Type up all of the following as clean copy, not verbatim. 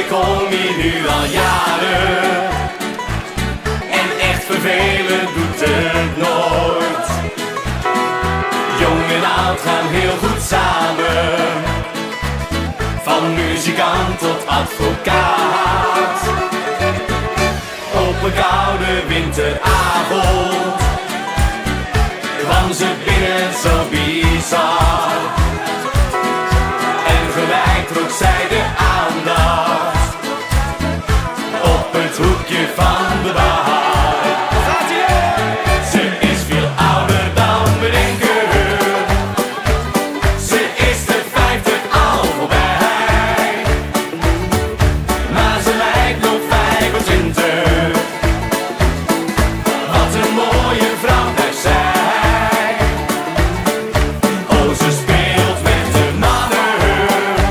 ik kom hier nu al jaren en echt vervelend doet het nooit. Jong en oud gaan heel goed samen, van muzikant tot advocaat. Op een koude winteravond kwam ze binnen zo bizar, en gelijk trok zij de aandacht op het hoekje van de bar. Ze is veel ouder dan we denken, ze is de 50 al voorbij, maar ze lijkt nog 25. Wat een mooie vrouw blijft zij. Oh, ze speelt met de mannen,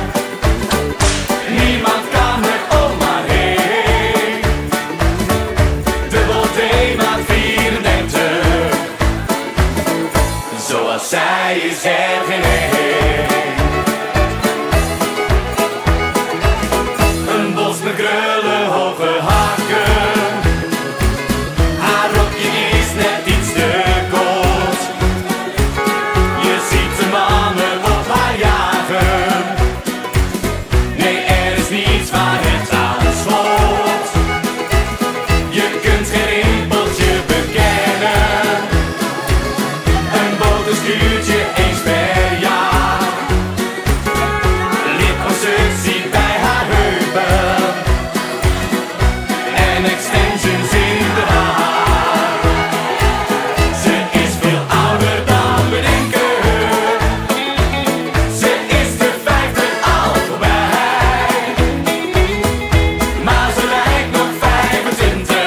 niemand kan er om haar heen. Dubbel D maakt 34, zoals zij is er geen één. Een bos met krullen, hoge hakken, haar rokje is net iets te kort. Je ziet de mannen op haar jagen, nee, er is niets waar het aan schort. Je kunt geen rimpeltje bekennen, een boter stuurt je eens per jaar. Liposuctie bij haar heupen en extensions in de haar. Ze is veel ouder dan we denken, ze is de 50 al voorbij, maar ze lijkt nog 25.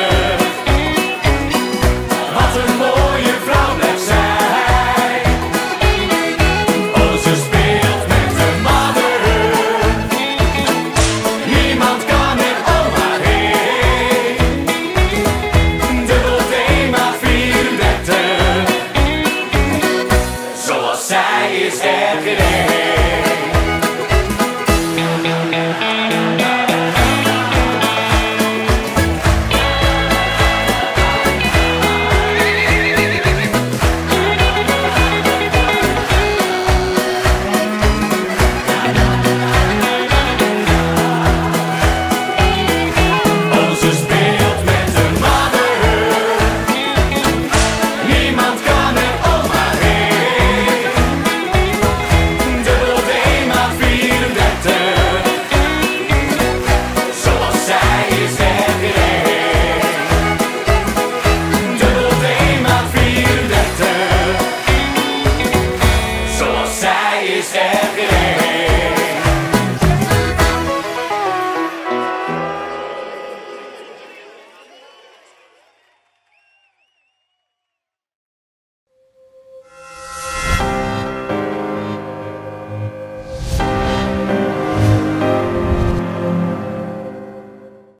Wat een mooie vrouw blijft zij. Oh, ze speelt met de mannen, niemand kan er om haar heen. Dubbel D maakt 34, zoals zij is er geen één.